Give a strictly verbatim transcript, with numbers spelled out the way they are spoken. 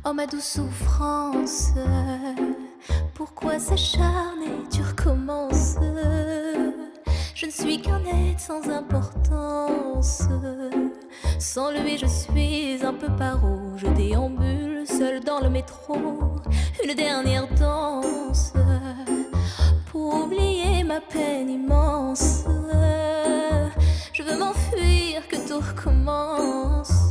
Oh ma douce souffrance, pourquoi s'acharner, tu recommences? Je ne suis qu'un être sans importance. Sans lui je suis un peu paro. Je déambule seul dans le métro. Une dernière danse pour oublier ma peine immense. Je veux m'enfuir, que tout recommence.